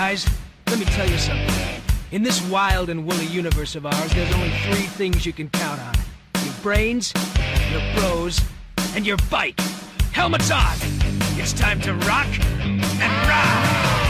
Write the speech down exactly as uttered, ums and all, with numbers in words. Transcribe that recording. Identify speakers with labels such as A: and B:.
A: guys, let me tell you something. In this wild and woolly universe of ours, there's only three things you can count on. Your brains, your bros, and your bike. Helmets on! It's time to rock and ride!